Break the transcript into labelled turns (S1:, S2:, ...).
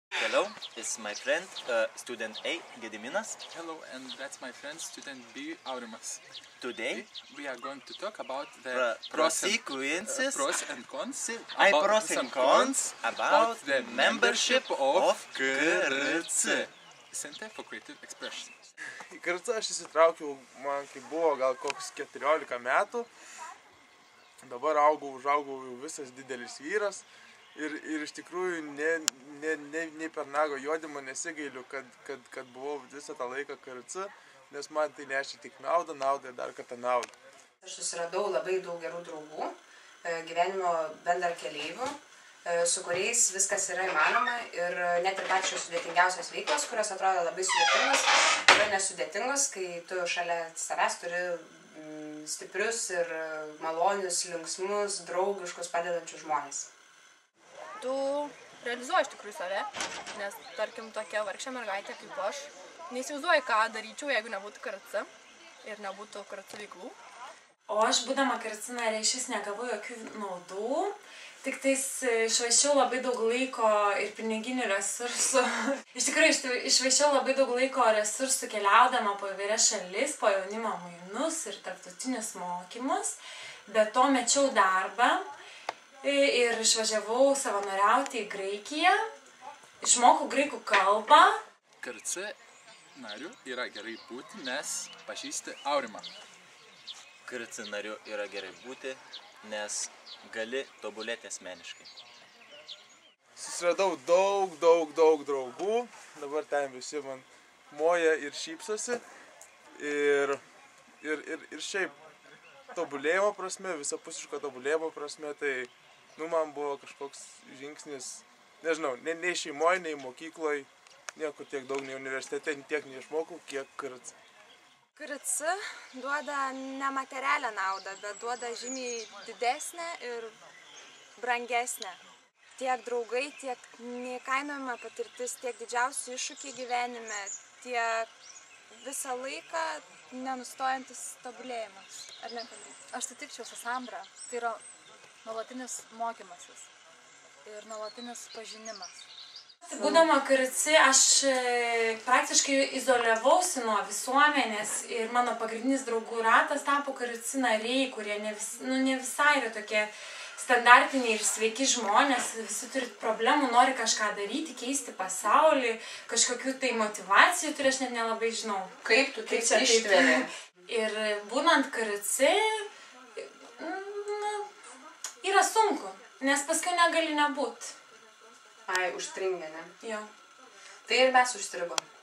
S1: Hello, it's my friend, student A, Gediminas.
S2: Hello, and that's my friend, student B, Aurimas.
S1: Today,
S2: We are going to talk about the
S1: pros and cons about the membership of KRC.
S2: Center for Creative Expression.
S3: Į KRC aš įsitraukiau, man kai buvo gal koks 14 metų. Dabar užaugau jau visas didelis vyras. Ir iš tikrųjų nei per nago juodimą nesigailiu, kad buvau visą tą laiką KRC, nes man tai nešė tik naudą ir dar kartą naudą.
S4: Aš susiradau labai daug gerų draugų, gyvenimo bendrakeleivių, su kuriais viskas yra įmanoma ir net ir pačios sudėtingiausios veiklos, kurios atrodo labai sudėtingos, yra nesudėtingos, kai tu šalia savęs turi stiprius ir malonius, linksmus, draugiškus, padedančius žmonės.
S5: Tu realizuoji iš tikrųjų save, nes, tarkim, tokia vargšė mergaitė kaip aš, neįsivaizduoju, ką daryčiau, jeigu nebūtų KRC ir nebūtų KRC veiklų.
S6: O aš, būdama KRC narė, išvis negavau jokių naudų, tik tais išvaiščiau labai daug laiko ir piniginių resursų. Iš tikrųjų, išvaiščiau labai daug laiko resursų keliaudama po įvairias šalis, po jaunimo mainus ir tarptautinius mokymus. Be to mečiau darbą. Ir išvažiavau savanoriauti į Graikiją, išmokau graikų kalbą.
S2: KRC nariu yra gerai būti, nes pažįsti Aurimą.
S1: KRC nariu yra gerai būti, nes gali tobulėti asmeniškai.
S3: Susiradau daug draugų, dabar ten visi man moja ir šypsosi. Ir šiaip tobulėjimo prasme, visapusiško tobulėjimo prasme, tai man buvo kažkoks žingsnis, nežinau, nei šeimoje, nei mokykloje, nieko tiek daug, nei universitete, tiek neišmokau, kiek KRC.
S7: KRC duoda nematerialią naudą, bet duoda žymiai didesnę ir brangesnę. Tiek draugai, tiek neįkainojama patirtis, tiek didžiausi iššūkiai gyvenime, tiek visą laiką nenustojantis tobulėjimas. Ar ne?
S5: Aš sutikčiau su Sandra, tai yra nuolatinis mokymasis ir nuolatinis pažinimas.
S6: Būdama KRC aš praktiškai izoliavausi nuo visuomenės ir mano pagrindinis draugų ratas tapo KRC nariai, kurie ne visai yra tokie standartiniai ir sveiki žmonės, visi turi problemų, nori kažką daryti, keisti pasaulį, kažkokių tai motivacijų turi, aš net nelabai žinau.
S4: Kaip tu tai ištveri?
S6: Ir būnant KRC yra sunku, nes paskui negali nebūt.
S4: Ai, užstringa, ne?
S6: Jo.
S4: Tai ir mes užstrigom.